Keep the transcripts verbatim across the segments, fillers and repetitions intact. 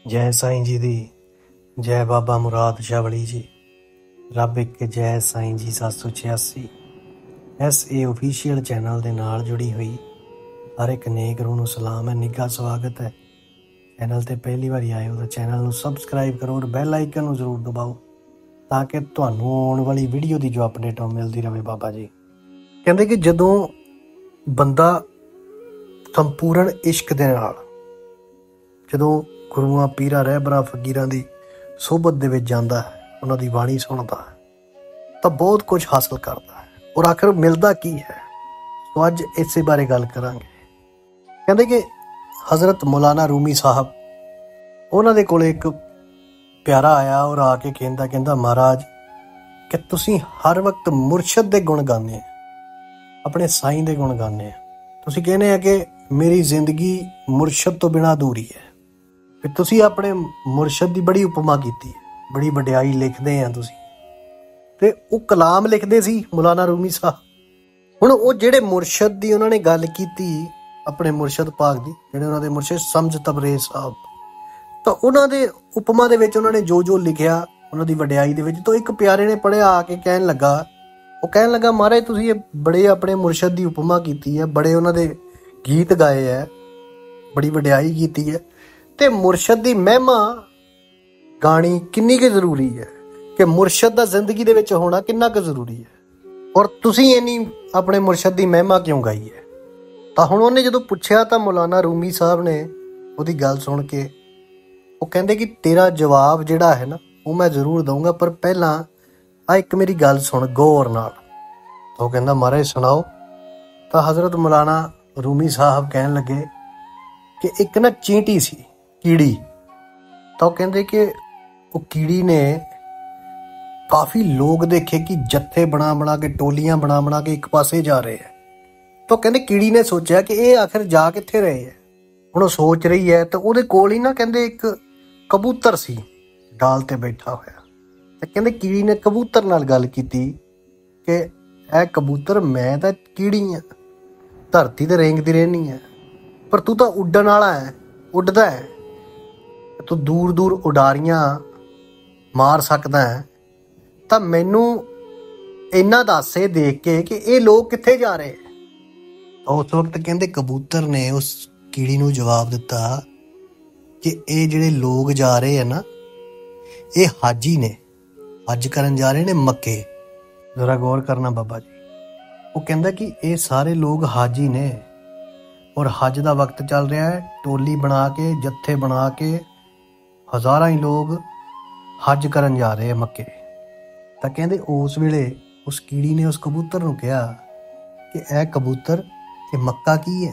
जय साईं जी दी जय बाबा मुराद शावली जी। रब एक जय साईं जी सत्त सौ छियासी एस ए ऑफिशियल चैनल के नाल जुड़ी हुई हर एक नेक रूह नूं सलाम है, निघा स्वागत है। चैनल ते पहली बार आए हो तो चैनल नूं सबसक्राइब करो और बैल आइकन नूं जरूर दबाओ ताकि तुहानूं आउण वाली वीडियो की जो अपडेट है मिलती रहे। बाबा जी कहते कि जदों बंदा संपूर्ण इश्क दे नाल जदों गुरुआं पीरां रहबरां फकीरां दी सोहबत दे विच जांदा है, उन्हां दी बाणी सुणदा है तो बहुत कुछ हासिल करता है और आखिर मिलता की है। तो अज इस बारे गल करांगे। कहते कि हज़रत मौलाना रूमी साहब उन्हां दे कोल एक प्यारा आया और आके कहंदा कहंदा महाराज कि तुसीं हर वक्त मुर्शद दे गुण गाने, अपने साईं दे गुण गाने, तुसीं कहने आ कि मेरी जिंदगी मुर्शद तो बिना अधूरी है। फिर तुसीं अपने मुर्शद की बड़ी उपमा की, बड़ी वडियाई लिखते हैं तुसीं ते वो कलाम लिखते सी मौलाना रूमी साहब। हुण वो जिहड़े मुर्शद की उन्होंने गल की अपने मुर्शद पाक की, जिहड़े उन्होंने मुर्शद समझ तबरेज़ साहब, तो उन्होंने उपमा दे विच उन्होंने जो जो लिखिया उन्होंने वडियाई दे विच, तो एक प्यारे ने पढ़िया आके कहन लगा, वो कहन लगा महाराज तुसीं बड़े अपने मुर्शद की उपमा की है, बड़े उन्होंने गीत गाए है, बड़ी वडियाई की है, ते मुर्शद की महिमा गाणी किन्नी कि जरूरी है कि मुर्शद का जिंदगी दे विच होना किन्ना कि जरूरी है और तुसीं इन्नी अपने मुर्शद की महिमा क्यों गाई है। तो हुण उन्हें जदों पुछया तो मौलाना रूमी साहब ने उहदी गल सुन के वो कहंदे कि तेरा जवाब जिहड़ा है ना वो मैं जरूर दूंगा, पर पहला आ एक मेरी गल सुन गौर नाल। तो कहंदा महाराज सुणाओ। तो हज़रत मौलाना रूमी साहब कहन लगे कि एक ना चींटी सी कीड़ी, तो कहंदे कि वो कीड़ी ने काफ़ी लोग देखे कि जत्थे बना बना के टोलियां बना बना के एक पासे जा रहे हैं। तो कहंदे कीड़ी ने सोचा कि ये आखिर जा कित्थे रहे हैं। हुण वो सोच रही है तो उहदे कोल ही ना कहंदे एक कबूतर सी डाल ते बैठा होया। तो कहंदे कीड़ी ने कबूतर नाल गल कीती कि ऐ कबूतर मैं तां कीड़ी हाँ, धरती ते रेंगदी रहनी है, पर तू तां उड्डण वाला है, उड्डदा है, तू दूर दूर उडारियां मार सकदा है, तो मैनू इन्ना दस ये देख के कि ये लोग कित्थे जा रहे हैं। तो उस वक्त कहंदे कबूतर ने उस कीड़ी नू जवाब दिता कि ये जिहड़े लोग जा रहे हैं ना ये हाजी ने, हज करन जा रहे ने मक्के। जरा गौर करना बाबा जी, वो कहंदा कि ये सारे लोग हाजी ने और हज का वक्त चल रहा है, टोली बना के जत्थे बना के हज़ारां ही लोग हज करन जा रहे हैं मक्के। तो कहंदे उस वेले उस कीड़ी ने उस कबूतर नूं कहा कि ऐ कबूतर ये मक्का की है,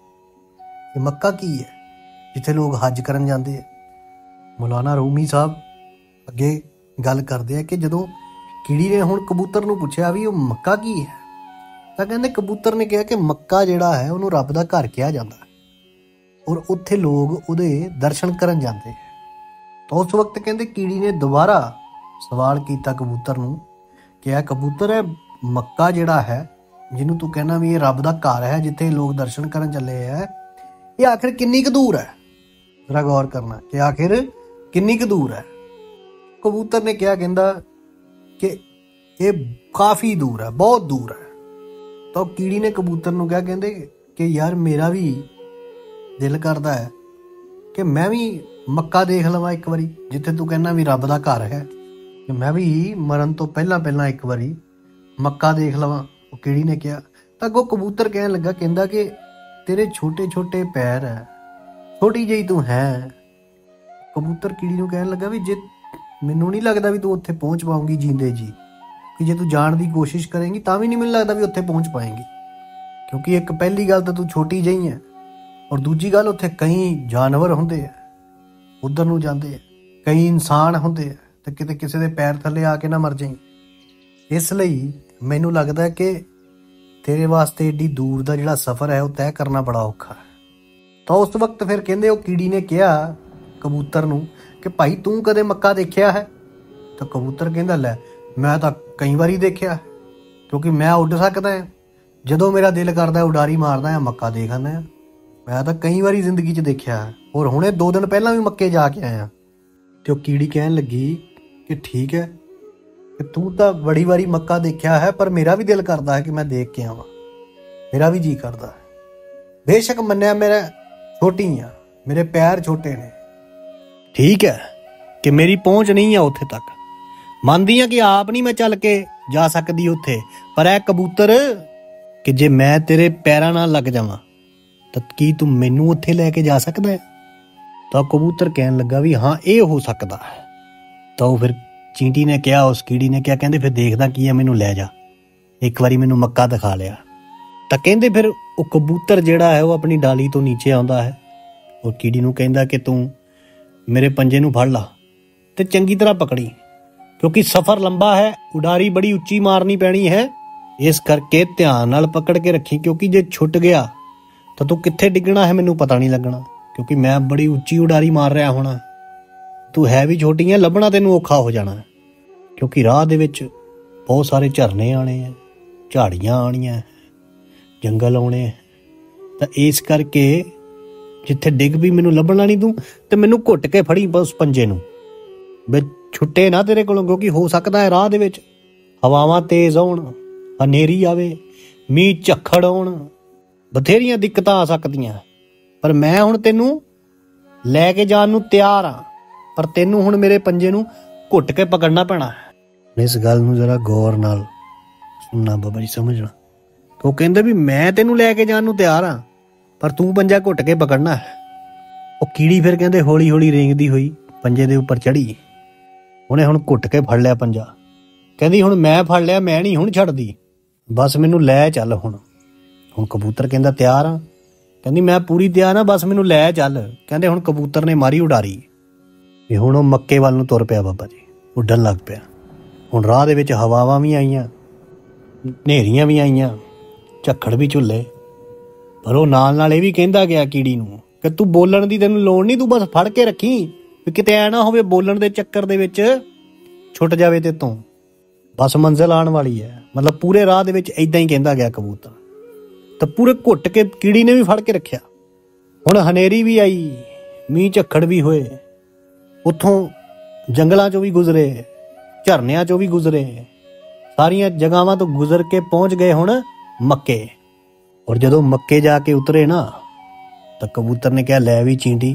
ये मक्का की है जिथे लोग हज करन जाते हैं। मौलाना रूमी साहब अगे गल करते हैं कि जदों कीड़ी ने हुण कबूतर नूं पुछया भी वो मक्का की है, तो कहंदे कबूतर ने कहा कि मक्का जिहड़ा है उहनूं रब दा घर कहा जाता है और उत्थे लोग उहदे दर्शन करन जाते हैं। तो उस वक्त कहंदे कीड़ी ने दोबारा सवाल किया कबूतर नूं कि आ कबूतर है मक्का जिहड़ा है जिन्हों तू कहना भी ये रब दा घर है जिथे लोग दर्शन करन चले है, ये आखिर किन्नी क दूर है। जरा गौर करना कि आखिर किन्नी क दूर है। कबूतर ने क्या कहंदा कि ये काफ़ी दूर है, बहुत दूर है। तो कीड़ी ने कबूतर नूं कहा कहंदे कि यार मेरा भी दिल करदा है कि मैं भी मक्का देख लवां एक बारी जिथे तू कहना भी रब दा घर है, कि मैं भी मरन तो पहला पहला एक बारी मक्का देख लवां। वो कीड़ी ने कहा तो अगों कबूतर कहन लगा कहंदा कि तेरे छोटे छोटे पैर है, छोटी जी तू है। कबूतर कीड़ी नूं कहन लगा भी जे मैनूं नहीं लगता भी तू उत्थे पहुँच पाऊंगी जींदे जी, कि जे तू जाण की कोशिश करेंगी तां भी नहीं मैनूं लगता भी उत्थे पहुँच पाएंगी, क्योंकि एक पहली गल तो तू छोटी जी है और दूजी गल उत्थे कई जानवर हुंदे आ उधर नूं जांदे आ, कई इंसान हुंदे आ, ते किते किसी दे पैर थल्ले आके ना मर जाई। इसलिए मैनूं लगदा है कि तेरे वास्ते एडी दूर का जिहड़ा सफ़र है वह तय करना बड़ा औखा है। तो उस वक्त फिर कहंदे वो कीड़ी ने कहा कबूतर नूं कि भाई तू कदे मक्का देखिया है। तो कबूतर कहंदा लै मैं तो कई बारी देखिया है, क्योंकि मैं उड़ सकदा है, जदों मेरा दिल करदा उडारी मारदा है मक्का देख आंदा है। ਮੈਂ ਤਾਂ ਕਈ ਵਾਰੀ ਜ਼ਿੰਦਗੀ 'ਚ ਦੇਖਿਆ, ਹੋਰ ਹੁਣੇ ਦੋ ਦਿਨ ਪਹਿਲਾਂ ਵੀ ਮੱਕੇ ਜਾ ਕੇ ਆਇਆ। ਤੇ ਉਹ ਕੀੜੀ ਕਹਿਣ ਲੱਗੀ ਕਿ ਠੀਕ ਹੈ ਕਿ ਤੂੰ ਤਾਂ ਬੜੀ ਵਾਰੀ ਮੱਕਾ ਦੇਖਿਆ ਹੈ, ਪਰ ਮੇਰਾ ਵੀ ਦਿਲ ਕਰਦਾ ਹੈ ਕਿ ਮੈਂ ਦੇਖ ਕੇ ਆਵਾਂ, ਮੇਰਾ ਵੀ ਜੀਅ ਕਰਦਾ ਹੈ। ਬੇਸ਼ੱਕ ਮੰਨਿਆ ਮੇਰਾ ਛੋਟੀ ਆ, ਮੇਰੇ ਪੈਰ ਛੋਟੇ ਨੇ, ਠੀਕ ਹੈ ਕਿ ਮੇਰੀ ਪਹੁੰਚ ਨਹੀਂ ਆ ਉੱਥੇ ਤੱਕ, ਮੰਨਦੀ ਹਾਂ ਕਿ ਆਪ ਨਹੀਂ ਮੈਂ ਚੱਲ ਕੇ ਜਾ ਸਕਦੀ ਉੱਥੇ, ਪਰ ਇਹ ਕਬੂਤਰ ਕਿ ਜੇ ਮੈਂ ਤੇਰੇ ਪੈਰਾਂ ਨਾਲ ਲੱਗ ਜਾਵਾਂ ਤਾਂ ਕੀ ਤੂੰ ਮੈਨੂੰ ਉੱਥੇ ਲੈ ਕੇ ਜਾ ਸਕਦਾ ਹੈ? ਤਾਂ ਕਬੂਤਰ ਕਹਿਣ ਲੱਗਾ ਵੀ ਹਾਂ ਇਹ ਹੋ ਸਕਦਾ ਹੈ। ਤਾਂ ਉਹ ਫਿਰ ਚੀਂਟੀ ਨੇ ਕਿਹਾ, ਉਸ ਕੀੜੀ ਨੇ ਕਿਹਾ, ਕਹਿੰਦੇ ਫਿਰ ਦੇਖਦਾ ਕੀ ਹੈ, ਮੈਨੂੰ ਲੈ ਜਾ, ਇੱਕ ਵਾਰੀ ਮੈਨੂੰ ਮੱਕਾ ਦਿਖਾ ਲਿਆ। ਤਾਂ ਕਹਿੰਦੇ ਫਿਰ ਉਹ ਕਬੂਤਰ ਜਿਹੜਾ ਹੈ ਉਹ ਆਪਣੀ ਡਾਲੀ ਤੋਂ ਨੀਚੇ ਆਉਂਦਾ ਹੈ, ਉਹ ਕੀੜੀ ਨੂੰ ਕਹਿੰਦਾ ਕਿ ਤੂੰ ਮੇਰੇ ਪੰਜੇ ਨੂੰ ਫੜ ਲਾ ਤੇ ਚੰਗੀ ਤਰ੍ਹਾਂ ਪਕੜੀ, ਕਿਉਂਕਿ ਸਫ਼ਰ ਲੰਬਾ ਹੈ, ਉਡਾਰੀ ਬੜੀ ਉੱਚੀ ਮਾਰਨੀ ਪੈਣੀ ਹੈ, ਇਸ ਕਰਕੇ ਧਿਆਨ ਨਾਲ ਪਕੜ ਕੇ ਰੱਖੀ, ਕਿਉਂਕਿ ਜੇ ਛੁੱਟ ਗਿਆ ਤਾਂ ਤੂੰ ਕਿੱਥੇ ਡਿੱਗਣਾ ਹੈ ਮੈਨੂੰ ਪਤਾ ਨਹੀਂ ਲੱਗਣਾ, ਕਿਉਂਕਿ ਮੈਂ ਬੜੀ ਉੱਚੀ ਉਡਾਰੀ ਮਾਰ ਰਿਹਾ ਹੋਣਾ, ਤੂੰ ਹੈ ਵੀ ਛੋਟੀ ਹੈ, ਲੱਭਣਾ ਤੈਨੂੰ ਔਖਾ ਹੋ ਜਾਣਾ, ਕਿਉਂਕਿ ਰਾਹ ਦੇ ਵਿੱਚ ਬਹੁਤ ਸਾਰੇ ਝਰਨੇ ਆਉਣੇ ਆ, ਝਾੜੀਆਂ ਆਉਣੀਆਂ, ਜੰਗਲ ਆਉਣੇ, ਤਾਂ ਇਸ ਕਰਕੇ ਜਿੱਥੇ ਡਿੱਗ ਵੀ ਮੈਨੂੰ ਲੱਭਣਾ ਨਹੀਂ ਤੂੰ, ਤੇ ਮੈਨੂੰ ਘੁੱਟ ਕੇ ਫੜੀ ਬਸ ਪੰਜੇ ਨੂੰ, ਵੀ ਛੁੱਟੇ ਨਾ ਤੇਰੇ ਕੋਲੋਂ, ਕਿਉਂਕਿ ਹੋ ਸਕਦਾ ਹੈ ਰਾਹ ਦੇ ਵਿੱਚ ਹਵਾਵਾਂ ਤੇਜ਼ ਆਉਣ, ਹਨੇਰੀ ਆਵੇ, ਮੀਂਹ ਝੱਖੜ ਆਉਣ, ਬਥੇਰੀਆਂ ਦਿੱਕਤਾਂ ਆ ਸਕਦੀਆਂ, ਪਰ ਮੈਂ ਹੁਣ ਤੈਨੂੰ ਲੈ ਕੇ ਜਾਣ ਨੂੰ ਤਿਆਰ ਹਾਂ, ਪਰ ਤੈਨੂੰ ਹੁਣ ਮੇਰੇ ਪੰਜੇ ਨੂੰ ਘੁੱਟ ਕੇ ਪਕੜਨਾ ਪੈਣਾ ਹੈ। ਇਸ ਗੱਲ ਨੂੰ ਜ਼ਰਾ ਗੌਰ ਨਾਲ ਸੁਣਨਾ ਬਾਬਾ ਜੀ, ਸਮਝਣਾ। ਉਹ ਕਹਿੰਦੇ ਵੀ ਮੈਂ ਤੈਨੂੰ ਲੈ ਕੇ ਜਾਣ ਨੂੰ ਤਿਆਰ ਹਾਂ, ਪਰ ਤੂੰ ਪੰਜਾ ਘੁੱਟ ਕੇ ਪਕੜਨਾ ਹੈ। ਉਹ ਕੀੜੀ ਫਿਰ ਕਹਿੰਦੇ ਹੌਲੀ ਹੌਲੀ ਰੇਂਗਦੀ ਹੋਈ ਪੰਜੇ ਦੇ ਉੱਪਰ ਚੜੀ, ਉਹਨੇ ਹੁਣ ਘੁੱਟ ਕੇ ਫੜ ਲਿਆ ਪੰਜਾ, ਕਹਿੰਦੀ ਹੁਣ ਮੈਂ ਫੜ ਲਿਆ, ਮੈਂ ਨਹੀਂ ਹੁਣ ਛੱਡਦੀ, ਬਸ ਮੈਨੂੰ ਲੈ ਚੱਲ ਹੁਣ। ਹੁਣ ਕਬੂਤਰ ਕਹਿੰਦਾ ਤਿਆਰ ਆ, ਕਹਿੰਦੀ ਮੈਂ ਪੂਰੀ ਤਿਆਰ ਆ, ਬਸ ਮੈਨੂੰ ਲੈ ਚੱਲ। ਕਹਿੰਦੇ ਹੁਣ ਕਬੂਤਰ ਨੇ ਮਾਰੀ ਉਡਾਰੀ, ਵੀ ਹੁਣ ਉਹ ਮੱਕੇ ਵੱਲ ਨੂੰ ਤੁਰ ਪਿਆ ਬਾਬਾ ਜੀ, ਉੱਡਣ ਲੱਗ ਪਿਆ। ਹੁਣ ਰਾਹ ਦੇ ਵਿੱਚ ਹਵਾਵਾਂ ਵੀ ਆਈਆਂ, ਹਨੇਰੀਆਂ ਵੀ ਆਈਆਂ, ਝੱਖੜ ਵੀ ਝੁੱਲੇ, ਪਰ ਉਹ ਨਾਲ ਨਾਲ ਇਹ ਵੀ ਕਹਿੰਦਾ ਗਿਆ ਕੀੜੀ ਨੂੰ ਕਿ ਤੂੰ ਬੋਲਣ ਦੀ ਤੈਨੂੰ ਲੋੜ ਨਹੀਂ, ਤੂੰ ਬਸ ਫੜ ਕੇ ਰੱਖੀ, ਵੀ ਕਿਤੇ ਐ ਨਾ ਹੋਵੇ ਬੋਲਣ ਦੇ ਚੱਕਰ ਦੇ ਵਿੱਚ ਛੁੱਟ ਜਾਵੇ ਤੇ ਤੂੰ, ਬਸ ਮੰਜ਼ਿਲ ਆਉਣ ਵਾਲੀ ਹੈ। ਮਤਲਬ ਪੂਰੇ ਰਾਹ ਦੇ ਵਿੱਚ ਏਦਾਂ ਹੀ ਕਹਿੰਦਾ ਗਿਆ ਕਬੂਤਰ, ਤਾਂ ਪੂਰੇ ਘੁੱਟ ਕੇ ਕੀੜੀ ਨੇ ਵੀ ਫੜ ਕੇ ਰੱਖਿਆ। ਹੁਣ ਹਨੇਰੀ ਵੀ ਆਈ, ਮੀਂਹ ਝੱਖੜ ਵੀ ਹੋਏ, ਉੱਥੋਂ ਜੰਗਲਾਂ ਚੋਂ ਵੀ ਗੁਜ਼ਰੇ, ਝਰਨਿਆਂ ਚੋਂ ਵੀ ਗੁਜ਼ਰੇ, ਸਾਰੀਆਂ ਜਗ੍ਹਾਵਾਂ ਤੋਂ ਗੁਜ਼ਰ ਕੇ ਪਹੁੰਚ ਗਏ ਹੁਣ ਮੱਕੇ। ਔਰ ਜਦੋਂ ਮੱਕੇ ਜਾ ਕੇ ਉਤਰੇ ਨਾ, ਤਾਂ ਕਬੂਤਰ ਨੇ ਕਿਹਾ ਲੈ ਵੀ ਚੀਂਟੀ,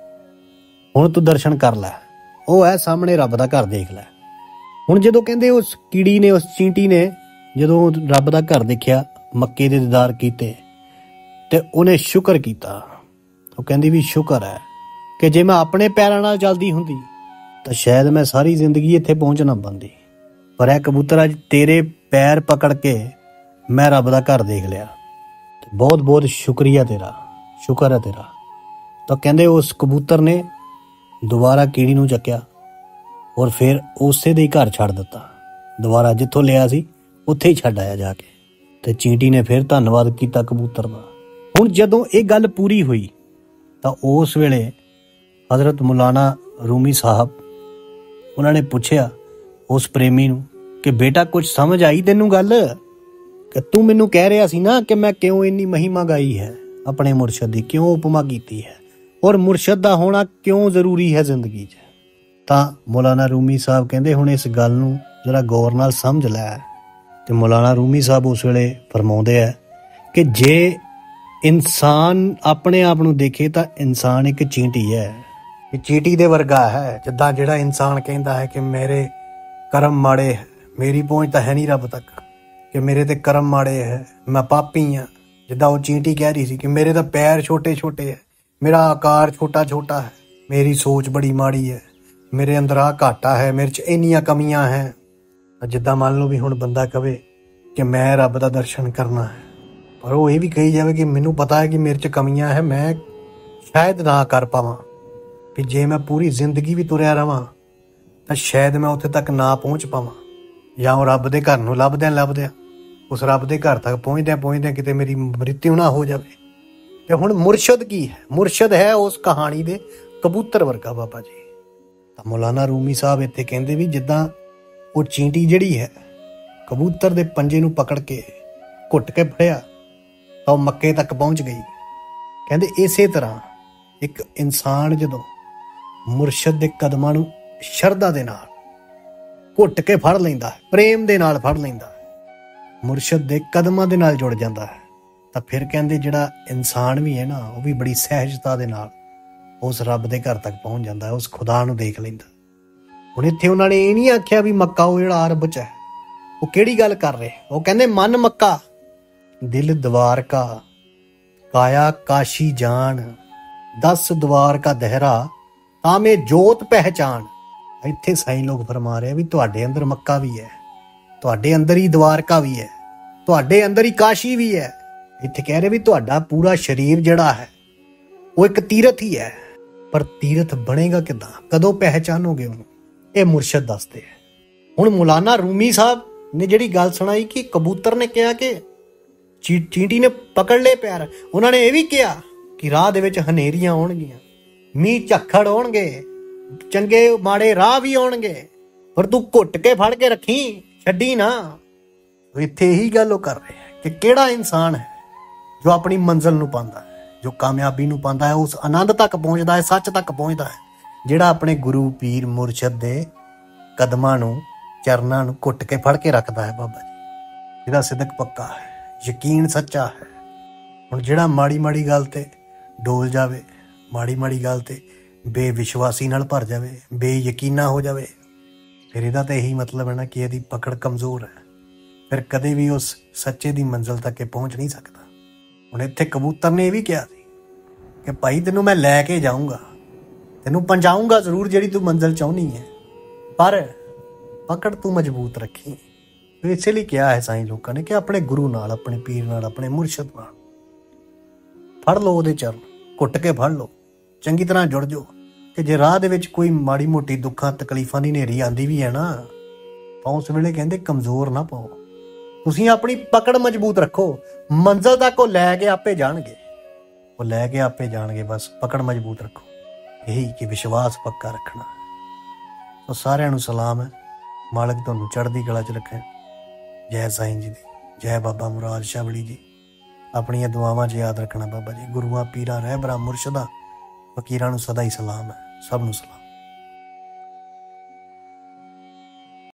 ਹੁਣ ਤੂੰ ਦਰਸ਼ਨ ਕਰ ਲੈ, ਉਹ ਹੈ ਸਾਹਮਣੇ ਰੱਬ ਦਾ ਘਰ, ਦੇਖ ਲੈ। ਹੁਣ ਜਦੋਂ ਕਹਿੰਦੇ ਉਸ ਕੀੜੀ ਨੇ, ਉਸ ਚੀਂਟੀ ਨੇ ਜਦੋਂ ਰੱਬ ਦਾ ਘਰ ਦੇਖਿਆ, ਮੱਕੇ ਦੇ ਦੀਦਾਰ ਕੀਤੇ, ਤੇ ਉਹਨੇ ਸ਼ੁਕਰ ਕੀਤਾ। ਉਹ ਕਹਿੰਦੀ ਵੀ ਸ਼ੁਕਰ ਹੈ ਕਿ ਜੇ ਮੈਂ ਆਪਣੇ ਪੈਰਾਂ ਨਾਲ ਚੱਲਦੀ ਹੁੰਦੀ ਤਾਂ ਸ਼ਾਇਦ ਮੈਂ ਸਾਰੀ ਜ਼ਿੰਦਗੀ ਇੱਥੇ ਪਹੁੰਚ ਨਾ ਪਾਉਂਦੀ, ਪਰ ਇਹ ਕਬੂਤਰ ਅੱਜ ਤੇਰੇ ਪੈਰ ਪਕੜ ਕੇ ਮੈਂ ਰੱਬ ਦਾ ਘਰ ਦੇਖ ਲਿਆ, ਬਹੁਤ ਬਹੁਤ ਸ਼ੁਕਰੀਆ ਤੇਰਾ, ਸ਼ੁਕਰ ਹੈ ਤੇਰਾ। ਤਾਂ ਕਹਿੰਦੇ ਉਸ ਕਬੂਤਰ ਨੇ ਦੁਬਾਰਾ ਕੀੜੀ ਨੂੰ ਚੱਕਿਆ ਔਰ ਫਿਰ ਉਸੇ ਦੇ ਹੀ ਘਰ ਛੱਡ ਦਿੱਤਾ, ਦੁਬਾਰਾ ਜਿੱਥੋਂ ਲਿਆ ਸੀ ਉੱਥੇ ਹੀ ਛੱਡ ਆਇਆ ਜਾ ਕੇ। ਤੇ ਚੀਂਟੀ ਨੇ ਫਿਰ ਧੰਨਵਾਦ ਕੀਤਾ ਕਬੂਤਰ ਦਾ। ਹੁਣ ਜਦੋਂ ਇਹ ਗੱਲ ਪੂਰੀ ਹੋਈ ਤਾਂ ਉਸ ਵੇਲੇ ਹਜ਼ਰਤ ਮੌਲਾਨਾ ਰੂਮੀ ਸਾਹਿਬ, ਉਹਨਾਂ ਨੇ ਪੁੱਛਿਆ ਉਸ ਪ੍ਰੇਮੀ ਨੂੰ ਕਿ ਬੇਟਾ ਕੁਝ ਸਮਝ ਆਈ ਤੈਨੂੰ ਗੱਲ, ਕਿ ਤੂੰ ਮੈਨੂੰ ਕਹਿ ਰਿਹਾ ਸੀ ਨਾ ਕਿ ਮੈਂ ਕਿਉਂ ਇੰਨੀ ਮਹਿਮਾ ਗਾਈ ਹੈ ਆਪਣੇ ਮੁਰਸ਼ਦ ਦੀ, ਕਿਉਂ ਉਪਮਾ ਕੀਤੀ ਹੈ, ਔਰ ਮੁਰਸ਼ਦ ਦਾ ਹੋਣਾ ਕਿਉਂ ਜ਼ਰੂਰੀ ਹੈ ਜ਼ਿੰਦਗੀ 'ਚ। ਤਾਂ ਮੌਲਾਨਾ ਰੂਮੀ ਸਾਹਿਬ ਕਹਿੰਦੇ ਹੁਣ ਇਸ ਗੱਲ ਨੂੰ ਜ਼ਰਾ ਗੌਰ ਨਾਲ ਸਮਝ ਲੈ। ਤੇ ਮੌਲਾਨਾ ਰੂਮੀ ਸਾਹਿਬ ਉਸ ਵੇਲੇ ਫਰਮਾਉਂਦੇ ਆ ਕਿ ਜੇ ਇਨਸਾਨ ਆਪਣੇ ਆਪ ਨੂੰ ਦੇਖੇ ਤਾਂ ਇਨਸਾਨ ਇੱਕ ਚੀਂਟੀ ਹੈ, ਇਹ ਚੀਂਟੀ ਦੇ ਵਰਗਾ ਹੈ। ਜਿੱਦਾਂ ਜਿਹੜਾ ਇਨਸਾਨ ਕਹਿੰਦਾ ਹੈ ਕਿ ਮੇਰੇ ਕਰਮ ਮਾੜੇ ਹੈ, ਮੇਰੀ ਪਹੁੰਚ ਤਾਂ ਹੈ ਨਹੀਂ ਰੱਬ ਤੱਕ, ਕਿ ਮੇਰੇ ਤੇ ਕਰਮ ਮਾੜੇ ਹੈ, ਮੈਂ ਪਾਪੀ ਹਾਂ। ਜਿੱਦਾਂ ਉਹ ਚੀਂਟੀ ਕਹਿ ਰਹੀ ਸੀ ਕਿ ਮੇਰੇ ਤਾਂ ਪੈਰ ਛੋਟੇ ਛੋਟੇ ਹੈ, ਮੇਰਾ ਆਕਾਰ ਛੋਟਾ ਛੋਟਾ ਹੈ, ਮੇਰੀ ਸੋਚ ਬੜੀ ਮਾੜੀ ਹੈ, ਮੇਰੇ ਅੰਦਰ ਆ ਘਾਟਾ ਹੈ, ਮੇਰੇ 'ਚ ਇੰਨੀਆਂ ਕਮੀਆਂ ਹੈ। ਜਿੱਦਾਂ ਮੰਨ ਲਓ ਵੀ ਹੁਣ ਬੰਦਾ ਕਵੇ ਕਿ ਮੈਂ ਰੱਬ ਦਾ ਦਰਸ਼ਨ ਕਰਨਾ ਹੈ, ਪਰ ਉਹ ਇਹ ਵੀ ਕਹੀ ਜਾਵੇ ਕਿ ਮੈਨੂੰ ਪਤਾ ਹੈ ਕਿ ਮੇਰੇ 'ਚ ਕਮੀਆਂ ਹੈ, ਮੈਂ ਸ਼ਾਇਦ ਨਾ ਕਰ ਪਾਵਾਂ, ਵੀ ਜੇ ਮੈਂ ਪੂਰੀ ਜ਼ਿੰਦਗੀ ਵੀ ਤੁਰਿਆ ਰਵਾਂ ਤਾਂ ਸ਼ਾਇਦ ਮੈਂ ਉੱਥੇ ਤੱਕ ਨਾ ਪਹੁੰਚ ਪਾਵਾਂ, ਜਾਂ ਉਹ ਰੱਬ ਦੇ ਘਰ ਨੂੰ ਲੱਭਦਿਆਂ ਲੱਭਦਿਆਂ ਉਸ ਰੱਬ ਦੇ ਘਰ ਤੱਕ ਪਹੁੰਚਦਿਆਂ ਪਹੁੰਚਦਿਆਂ ਕਿਤੇ ਮੇਰੀ ਮ੍ਰਿਤਿੂ ਨਾ ਹੋ ਜਾਵੇ। ਤੇ ਹੁਣ ਮੁਰਸ਼ਦ ਕੀ ਹੈ? ਮੁਰਸ਼ਦ ਹੈ ਉਸ ਕਹਾਣੀ ਦੇ ਕਬੂਤਰ ਵਰਗਾ ਬਾਬਾ ਜੀ। ਤਾਂ ਮੌਲਾਨਾ ਰੂਮੀ ਸਾਹਿਬ ਇੱਥੇ ਕਹਿੰਦੇ ਵੀ ਜਿੱਦਾਂ ਉਹ ਚੀਂਟੀ ਜਿਹੜੀ ਹੈ ਕਬੂਤਰ ਦੇ ਪੰਜੇ ਨੂੰ ਪਕੜ ਕੇ ਘੁੱਟ ਕੇ ਫੜਿਆ ਤਾਂ ਉਹ ਮੱਕੇ ਤੱਕ ਪਹੁੰਚ ਗਈ, ਕਹਿੰਦੇ ਇਸੇ ਤਰ੍ਹਾਂ ਇੱਕ ਇਨਸਾਨ ਜਦੋਂ ਮੁਰਸ਼ਦ ਦੇ ਕਦਮਾਂ ਨੂੰ ਸ਼ਰਧਾ ਦੇ ਨਾਲ ਘੁੱਟ ਕੇ ਫੜ ਲੈਂਦਾ ਹੈ, ਪ੍ਰੇਮ ਦੇ ਨਾਲ ਫੜ ਲੈਂਦਾ ਹੈ, ਮੁਰਸ਼ਦ ਦੇ ਕਦਮਾਂ ਦੇ ਨਾਲ ਜੁੜ ਜਾਂਦਾ ਹੈ, ਤਾਂ ਫਿਰ ਕਹਿੰਦੇ ਜਿਹੜਾ ਇਨਸਾਨ ਵੀ ਹੈ ਨਾ, ਉਹ ਵੀ ਬੜੀ ਸਹਿਜਤਾ ਦੇ ਨਾਲ ਉਸ ਰੱਬ ਦੇ ਘਰ ਤੱਕ ਪਹੁੰਚ ਜਾਂਦਾ ਹੈ, ਉਸ ਖੁਦਾ ਨੂੰ ਦੇਖ ਲੈਂਦਾ। ਹੁਣ ਇੱਥੇ ਉਹਨਾਂ ਨੇ ਇਹ ਨਹੀਂ ਆਖਿਆ ਵੀ ਮੱਕਾ ਉਹ ਜਿਹੜਾ ਅਰਬ 'ਚ ਹੈ। ਉਹ ਕਿਹੜੀ ਗੱਲ ਕਰ ਰਹੇ? ਉਹ ਕਹਿੰਦੇ ਮਨ ਮੱਕਾ, ਦਿਲ ਦਵਾਰਕਾ, ਕਾਇਆ ਕਾਸ਼ੀ ਜਾਣ, ਦਸ ਦਵਾਰ ਕਾ ਦਹਿਰਾ, ਤਾਂ ਮੈਂ ਜੋਤ ਪਹਿਚਾਣ। ਇੱਥੇ ਸਾਈਂ ਲੋਕ ਫਰਮਾ ਰਹੇ ਵੀ ਤੁਹਾਡੇ ਅੰਦਰ ਮੱਕਾ ਵੀ ਹੈ, ਤੁਹਾਡੇ ਅੰਦਰ ਹੀ ਦਵਾਰਕਾ ਵੀ ਹੈ, ਤੁਹਾਡੇ ਅੰਦਰ ਹੀ ਕਾਸ਼ੀ ਵੀ ਹੈ। ਇੱਥੇ ਕਹਿ ਰਹੇ ਵੀ ਤੁਹਾਡਾ ਪੂਰਾ ਸਰੀਰ ਜਿਹੜਾ ਹੈ ਉਹ ਇੱਕ ਤੀਰਥ ਹੀ ਹੈ, ਪਰ ਤੀਰਥ ਬਣੇਗਾ ਕਿੱਦਾਂ, ਕਦੋਂ ਪਹਿਚਾਨੋਗੇ ਉਹਨੂੰ? ਇਹ ਮੁਰਸ਼ਦ ਦੱਸਦੇ ਹੈ। ਹੁਣ ਮੌਲਾਨਾ ਰੂਮੀ ਸਾਹਿਬ ਨੇ ਜਿਹੜੀ ਗੱਲ ਸੁਣਾਈ ਕਿ ਕਬੂਤਰ ਨੇ ਕਿਹਾ ਕਿ ਚੀ ਚੀਂਟੀ ਨੇ ਪਕੜ ਲਏ ਪੈਰ, ਉਹਨਾਂ ਨੇ ਇਹ ਵੀ ਕਿਹਾ ਕਿ ਰਾਹ ਦੇ ਵਿੱਚ ਹਨੇਰੀਆਂ ਆਉਣਗੀਆਂ, ਮੀਂਹ ਝੱਖੜ ਆਉਣਗੇ, ਚੰਗੇ ਮਾੜੇ ਰਾਹ ਵੀ ਆਉਣਗੇ, ਪਰ ਤੂੰ ਘੁੱਟ ਕੇ ਫੜ ਕੇ ਰੱਖੀ, ਛੱਡੀ ਨਾ। ਇੱਥੇ ਇਹੀ ਗੱਲ ਉਹ ਕਰ ਰਹੇ ਹੈ ਕਿ ਕਿਹੜਾ ਇਨਸਾਨ ਹੈ ਜੋ ਆਪਣੀ ਮੰਜ਼ਿਲ ਨੂੰ ਪਾਉਂਦਾ ਹੈ, ਜੋ ਕਾਮਯਾਬੀ ਨੂੰ ਪਾਉਂਦਾ ਹੈ, ਉਸ ਆਨੰਦ ਤੱਕ ਪਹੁੰਚਦਾ ਹੈ, ਸੱਚ ਤੱਕ ਪਹੁੰਚਦਾ ਹੈ, ਜਿਹੜਾ ਆਪਣੇ ਗੁਰੂ ਪੀਰ ਮੁਰਸ਼ਦ ਦੇ ਕਦਮਾਂ ਨੂੰ, ਚਰਨਾਂ ਨੂੰ ਘੁੱਟ ਕੇ ਫੜ ਕੇ ਰੱਖਦਾ ਹੈ। ਬਾਬਾ ਜੀ ਜਿਹਦਾ ਸਿਦਕ ਪੱਕਾ ਹੈ, ਯਕੀਨ ਸੱਚਾ ਹੈ। ਹੁਣ ਜਿਹੜਾ ਮਾੜੀ ਮਾੜੀ ਗੱਲ ਤੇ ਡੋਲ ਜਾਵੇ, ਮਾੜੀ ਮਾੜੀ ਗੱਲ ਤੇ ਬੇਵਿਸ਼ਵਾਸੀ ਨਾਲ ਭਰ ਜਾਵੇ, ਬੇਯਕੀਨਾ ਹੋ ਜਾਵੇ, ਫਿਰ ਇਹਦਾ ਤਾਂ ਇਹੀ ਮਤਲਬ ਹੈ ਨਾ ਕਿ ਇਹਦੀ ਪਕੜ ਕਮਜ਼ੋਰ ਹੈ, ਫਿਰ ਕਦੇ ਵੀ ਉਸ ਸੱਚੇ ਦੀ ਮੰਜ਼ਿਲ ਤੱਕ ਇਹ ਪਹੁੰਚ ਨਹੀਂ ਸਕਦਾ। ਹੁਣ ਇੱਥੇ ਕਬੂਤਰ ਨੇ ਇਹ ਵੀ ਕਿਹਾ ਸੀ ਕਿ ਭਾਈ ਤੈਨੂੰ ਮੈਂ ਲੈ ਕੇ ਜਾਊਂਗਾ, ਤੈਨੂੰ ਪਹੁੰਚਾਊਂਗਾ ਜ਼ਰੂਰ ਜਿਹੜੀ ਤੂੰ ਮੰਜ਼ਿਲ ਚਾਹੁੰਦੀ ਹੈ, ਪਰ ਪਕੜ ਤੂੰ ਮਜ਼ਬੂਤ ਰੱਖੀ। ਇਸੇ ਲਈ ਕਿਹਾ ਹੈ ਸਾਈਂ ਲੋਕਾਂ ਨੇ ਕਿ ਆਪਣੇ ਗੁਰੂ ਨਾਲ, ਆਪਣੇ ਪੀਰ ਨਾਲ, ਆਪਣੇ ਮੁਰਸ਼ਦ ਨਾਲ ਫੜ ਲਓ, ਉਹਦੇ ਚਰਨ ਘੁੱਟ ਕੇ ਫੜ ਲਓ, ਚੰਗੀ ਤਰ੍ਹਾਂ ਜੁੜ ਜਾਓ। ਕਿ ਜੇ ਰਾਹ ਦੇ ਵਿੱਚ ਕੋਈ ਮਾੜੀ ਮੋਟੀ ਦੁੱਖਾਂ ਤਕਲੀਫਾਂ ਦੀ ਹਨੇਰੀ ਆਉਂਦੀ ਵੀ ਹੈ ਨਾ, ਤਾਂ ਉਸ ਵੇਲੇ ਕਹਿੰਦੇ ਕਮਜ਼ੋਰ ਨਾ ਪਾਓ, ਤੁਸੀਂ ਆਪਣੀ ਪਕੜ ਮਜ਼ਬੂਤ ਰੱਖੋ, ਮੰਜ਼ਿਲ ਤੱਕ ਉਹ ਲੈ ਕੇ ਆਪੇ ਜਾਣਗੇ, ਉਹ ਲੈ ਕੇ ਆਪੇ ਜਾਣਗੇ, ਬਸ ਪਕੜ ਮਜ਼ਬੂਤ ਰੱਖੋ। ਇਹੀ ਕਿ ਵਿਸ਼ਵਾਸ ਪੱਕਾ ਰੱਖਣਾ। ਸੋ ਸਾਰਿਆਂ ਨੂੰ ਸਲਾਮ ਹੈ, ਮਾਲਕ ਤੁਹਾਨੂੰ ਚੜ੍ਹਦੀ ਕਲਾ 'ਚ ਰੱਖੇ। ਜੈ ਸਾਈਂ ਜੀ ਦੀ, ਜੈ ਬਾਬਾ ਮੁਰਾਦ ਸ਼ਾਵਲੀ ਜੀ। ਆਪਣੀਆਂ ਦੁਆਵਾਂ 'ਚ ਯਾਦ ਰੱਖਣਾ ਬਾਬਾ ਜੀ। ਗੁਰੂਆਂ, ਪੀਰਾਂ, ਰਹਿਬਰਾਂ, ਮੁਰਸ਼ਦਾਂ, ਫਕੀਰਾਂ ਨੂੰ ਸਦਾ ਹੀ ਸਲਾਮ ਹੈ। ਸਭ ਨੂੰ ਸਲਾਮ।